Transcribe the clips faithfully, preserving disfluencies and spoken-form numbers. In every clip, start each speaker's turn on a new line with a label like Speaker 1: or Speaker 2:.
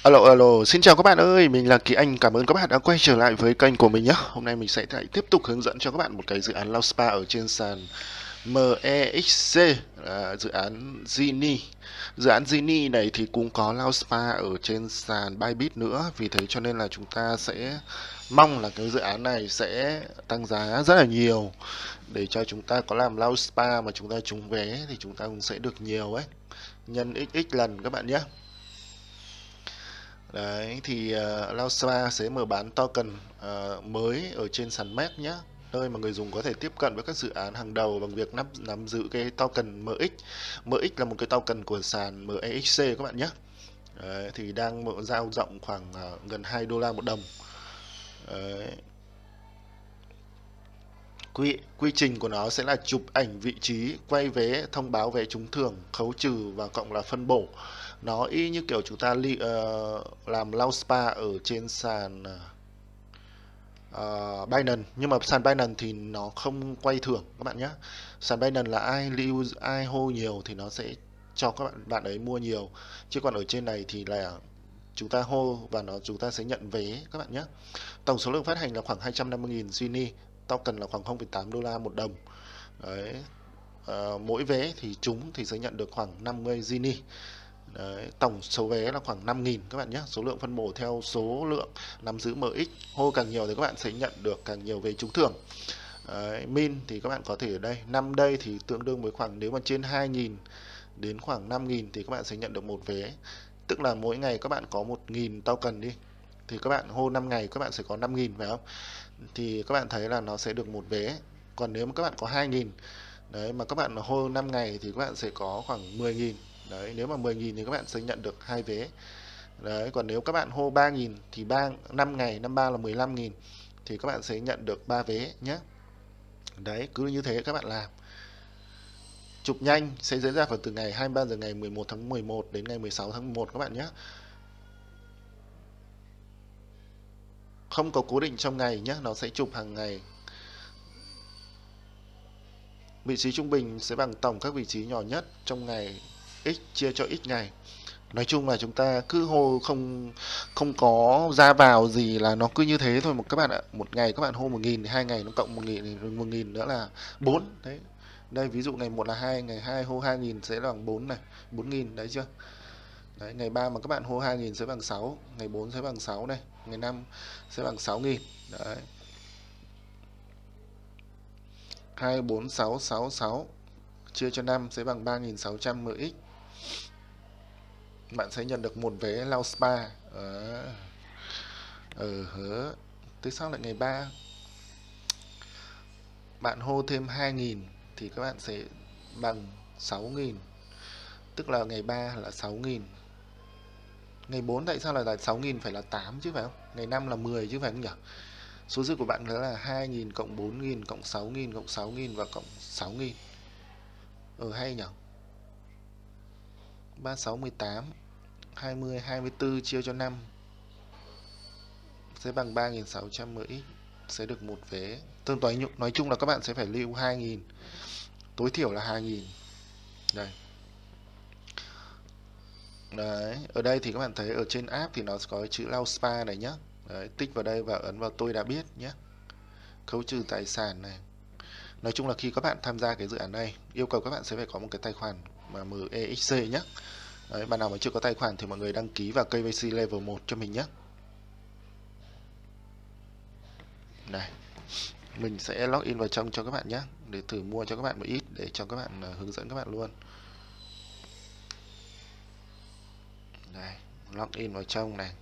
Speaker 1: Alo, alo, xin chào các bạn ơi, mình là Kỳ Anh, cảm ơn các bạn đã quay trở lại với kênh của mình nhé. Hôm nay mình sẽ lại tiếp tục hướng dẫn cho các bạn một cái dự án Lao Spa ở trên sàn em e ích xê, là dự án Genie. Dự án Genie này thì cũng có Lao Spa ở trên sàn Bybit nữa, vì thế cho nên là chúng ta sẽ mong là cái dự án này sẽ tăng giá rất là nhiều để cho chúng ta có làm Lao Spa mà chúng ta trúng vé thì chúng ta cũng sẽ được nhiều ấy, nhân x x lần các bạn nhé. Đấy thì uh, Lao Spa sẽ mở bán token uh, mới ở trên sàn mét nhé, nơi mà người dùng có thể tiếp cận với các dự án hàng đầu bằng việc nắm nắm giữ cái token em ích. em ích là một cái token của sàn em e ích xê các bạn nhé. Đấy, thì đang mở giao rộng khoảng uh, gần hai đô la một đồng. Đấy. Quy, quy trình của nó sẽ là chụp ảnh vị trí, quay vé, thông báo vé trúng thưởng, khấu trừ và cộng là phân bổ. Nó y như kiểu chúng ta li, uh, làm Lao Spa ở trên sàn uh, Binance, nhưng mà sàn Binance thì nó không quay thưởng các bạn nhé. Sàn Binance là ai lưu ai hô nhiều thì nó sẽ cho các bạn bạn ấy mua nhiều, chứ còn ở trên này thì là chúng ta hô và nó chúng ta sẽ nhận vé các bạn nhé. Tổng số lượng phát hành là khoảng hai trăm năm mươi nghìn Genie, token là khoảng không phẩy tám đô la một đồng. Đấy. À, mỗi vé thì trúng thì sẽ nhận được khoảng năm mươi Genie. Đấy, tổng số vé là khoảng năm nghìn các bạn nhé. Số lượng phân bổ theo số lượng nắm giữ em ích. Hô càng nhiều thì các bạn sẽ nhận được càng nhiều vé trúng thưởng. Đấy, min thì các bạn có thể ở đây, năm đây thì tương đương với khoảng, nếu mà trên hai nghìn đến khoảng năm nghìn thì các bạn sẽ nhận được một vé. Tức là mỗi ngày các bạn có một nghìn token đi, thì các bạn hô năm ngày các bạn sẽ có năm nghìn phải không? Thì các bạn thấy là nó sẽ được một vé. Còn nếu mà các bạn có hai nghìn đấy mà các bạn hô năm ngày thì các bạn sẽ có khoảng mười nghìn. Đấy, nếu mà mười nghìn thì các bạn sẽ nhận được hai vé. Đấy, còn nếu các bạn hô ba nghìn thì ba năm ngày, năm ba là mười lăm nghìn thì các bạn sẽ nhận được ba vé nhé. Đấy, cứ như thế các bạn làm. Chụp nhanh sẽ diễn ra vào từ ngày hai mươi ba giờ ngày mười một tháng mười một đến ngày mười sáu tháng mười một các bạn nhé. Không có cố định trong ngày nhé, nó sẽ chụp hàng ngày. Vị trí trung bình sẽ bằng tổng các vị trí nhỏ nhất trong ngày x chia cho x ngày. Nói chung là chúng ta cứ hô, không không có ra vào gì, là nó cứ như thế thôi một các bạn ạ. Một ngày các bạn hô một nghìn thì hai ngày nó cộng một nghìn thì một nghìn nữa là bốn. Đấy. Đây ví dụ ngày một là hai, ngày hai hô hai nghìn sẽ bằng bốn này, bốn nghìn đấy chưa? Đấy, ngày ba mà các bạn hô hai nghìn sẽ bằng sáu, ngày bốn sẽ bằng sáu này, ngày năm sẽ bằng sáu nghìn. Đấy. hai, bốn, sáu, sáu, sáu chia cho năm sẽ bằng ba nghìn sáu trăm em ích. Bạn sẽ nhận được một vé Lao Spa. Ờ, ừ, hớ. Tiếp sau lại ngày ba. Bạn hô thêm hai nghìn thì các bạn sẽ bằng sáu nghìn. Tức là ngày ba là sáu nghìn. Ngày bốn tại sao lại là sáu nghìn, phải là tám chứ phải không? Ngày năm là mười chứ phải không nhỉ? Số dư của bạn là hai nghìn cộng bốn nghìn cộng sáu nghìn cộng sáu nghìn và cộng sáu nghìn. Ừ, hay nhỉ? ba, sáu, mười tám, hai mươi, hai mươi tư chia cho năm sẽ bằng ba nghìn sáu trăm em ích, sẽ được một vé. Tương đối nói chung là các bạn sẽ phải lưu hai nghìn, tối thiểu là hai nghìn. Đây. Đấy, ở đây thì các bạn thấy ở trên app thì nó có chữ Lao Spa này nhá. Đấy, tích vào đây và ấn vào tôi đã biết nhé. Khấu trừ tài sản này. Nói chung là khi các bạn tham gia cái dự án này, yêu cầu các bạn sẽ phải có một cái tài khoản mà em e ích xê nhé. Đấy, bạn nào mà chưa có tài khoản thì mọi người đăng ký vào ca vê xê level một cho mình nhé. Này, mình sẽ login vào trong cho các bạn nhé, để thử mua cho các bạn một ít để cho các bạn uh, hướng dẫn các bạn luôn. Đây, login vào trong này.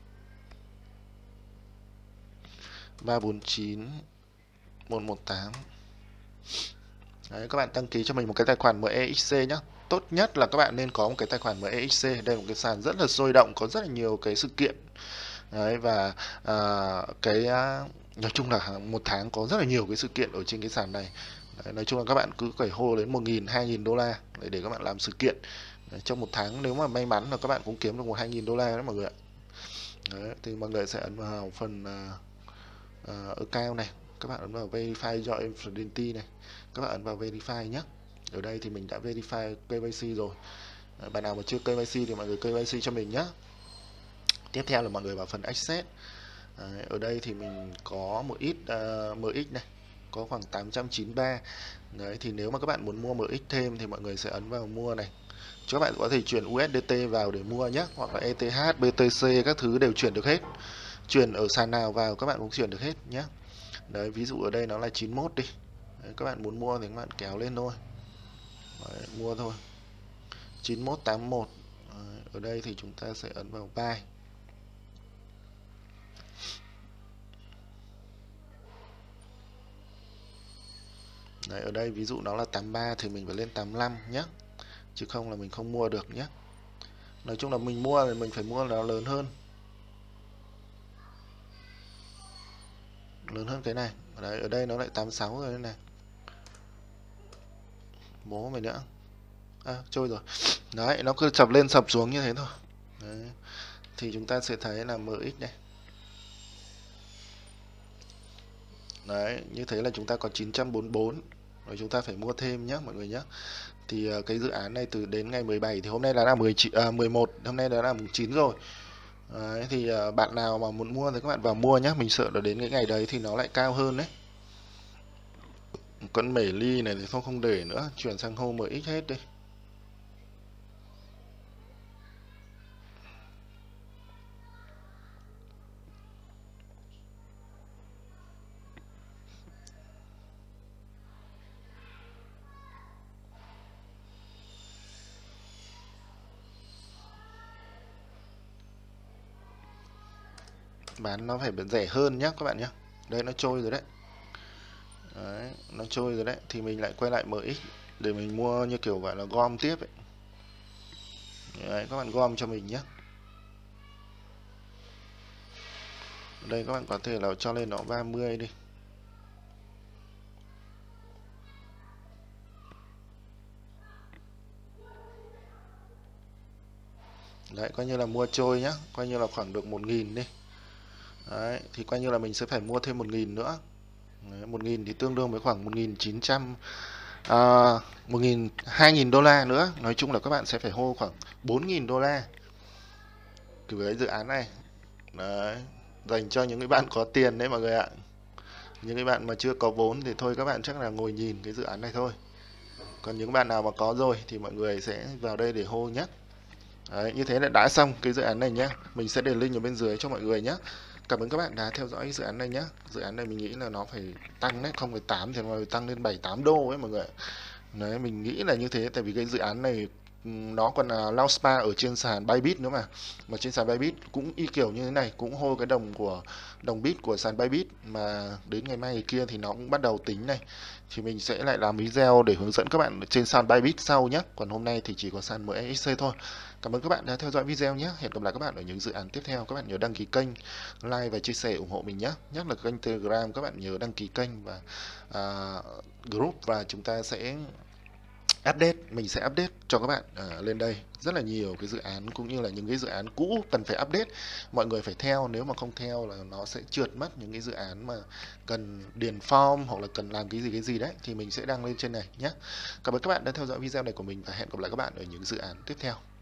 Speaker 1: ba bốn chín một một tám. Đấy, các bạn đăng ký cho mình một cái tài khoản em e ích xê nhé. Tốt nhất là các bạn nên có một cái tài khoản em e ích xê. Đây là một cái sàn rất là sôi động, có rất là nhiều cái sự kiện. Đấy, và à, cái à, nói chung là một tháng có rất là nhiều cái sự kiện ở trên cái sàn này. Đấy, nói chung là các bạn cứ phải hô đến một nghìn, hai nghìn đô la để, để các bạn làm sự kiện. Đấy, trong một tháng nếu mà may mắn là các bạn cũng kiếm được một hai nghìn đô la đó mọi người ạ. Đấy, thì mọi người sẽ ấn vào phần uh, uh, account này, các bạn ấn vào verify your identity này, các bạn ấn vào verify nhé. Ở đây thì mình đã verify ca vê xê rồi. Đấy, bạn nào mà chưa ca vê xê thì mọi người ca vê xê cho mình nhé. Tiếp theo là mọi người vào phần access. Đấy, ở đây thì mình có một ít uh, em ích này, có khoảng tám trăm chín mươi ba. Đấy, thì nếu mà các bạn muốn mua em ích thêm thì mọi người sẽ ấn vào mua này. Các bạn có thể chuyển u ét đê tê vào để mua nhé, hoặc là e tê hát, bê tê xê các thứ đều chuyển được hết. Chuyển ở sàn nào vào các bạn cũng chuyển được hết nhé. Đấy, ví dụ ở đây nó là chín mươi mốt đi. Đấy, các bạn muốn mua thì các bạn kéo lên thôi. Đấy, mua thôi. chín mốt tám mốt. Đấy, ở đây thì chúng ta sẽ ấn vào buy. Đấy, ở đây ví dụ nó là tám mươi ba thì mình phải lên tám mươi lăm nhé, chứ không là mình không mua được nhé. Nói chung là mình mua thì mình phải mua nó lớn hơn, lớn hơn cái này. Đấy, ở đây nó lại tám mươi sáu rồi đây này, bố mày nữa. À, trôi rồi. Đấy, nó cứ sập lên sập xuống như thế thôi. Đấy, thì chúng ta sẽ thấy là em ích này. Đấy, như thế là chúng ta có chín trăm bốn mươi bốn. Rồi chúng ta phải mua thêm nhé mọi người nhé. Thì uh, cái dự án này từ đến ngày mười bảy thì hôm nay đã là mười chín, à, mười một, hôm nay đã là mùng chín rồi. Đấy, thì uh, bạn nào mà muốn mua thì các bạn vào mua nhé. Mình sợ là đến cái ngày đấy thì nó lại cao hơn đấy. Con mể ly này thì không không để nữa, chuyển sang home em ích hết đi. Bán nó phải rẻ hơn nhé các bạn nhé. Đây nó trôi rồi đấy. Đấy, nó trôi rồi đấy. Thì mình lại quay lại em ích để mình mua như kiểu gọi là gom tiếp ấy. Đấy, các bạn gom cho mình nhé. Đây các bạn có thể là cho lên nó ba mươi đi. Đấy, coi như là mua trôi nhá, coi như là khoảng được một nghìn đi. Đấy, thì coi như là mình sẽ phải mua thêm một nghìn nữa. Đấy, một nghìn thì tương đương với khoảng một nghìn chín trăm, à, một nghìn, hai nghìn đô la nữa. Nói chung là các bạn sẽ phải hô khoảng bốn nghìn đô la từ cái dự án này. Đấy, dành cho những cái bạn có tiền đấy mọi người ạ. Những cái bạn mà chưa có vốn thì thôi các bạn chắc là ngồi nhìn cái dự án này thôi. Còn những bạn nào mà có rồi thì mọi người sẽ vào đây để hô nhé. Đấy, như thế là đã xong cái dự án này nhé. Mình sẽ để link ở bên dưới cho mọi người nhé. Cảm ơn các bạn đã theo dõi dự án này nhé. Dự án này mình nghĩ là nó phải tăng đấy, không phải tám thì nó phải tăng lên bảy tám đô ấy mọi người. Đấy, mình nghĩ là như thế, tại vì cái dự án này nó còn là lao spa ở trên sàn Bybit nữa mà. Mà trên sàn Bybit cũng y kiểu như thế này, cũng hô cái đồng của đồng bit của sàn Bybit, mà đến ngày mai ngày kia thì nó cũng bắt đầu tính này. Thì mình sẽ lại làm video để hướng dẫn các bạn trên sàn Bybit sau nhé. Còn hôm nay thì chỉ có sàn em ích xê thôi. Cảm ơn các bạn đã theo dõi video nhé. Hẹn gặp lại các bạn ở những dự án tiếp theo. Các bạn nhớ đăng ký kênh, like và chia sẻ ủng hộ mình nhé. Nhắc là kênh Telegram các bạn nhớ đăng ký kênh và uh, group, và chúng ta sẽ update, mình sẽ update cho các bạn uh, lên đây rất là nhiều cái dự án, cũng như là những cái dự án cũ cần phải update. Mọi người phải theo, nếu mà không theo là nó sẽ trượt mất những cái dự án mà cần điền form hoặc là cần làm cái gì cái gì đấy, thì mình sẽ đăng lên trên này nhé. Cảm ơn các bạn đã theo dõi video này của mình và hẹn gặp lại các bạn ở những dự án tiếp theo.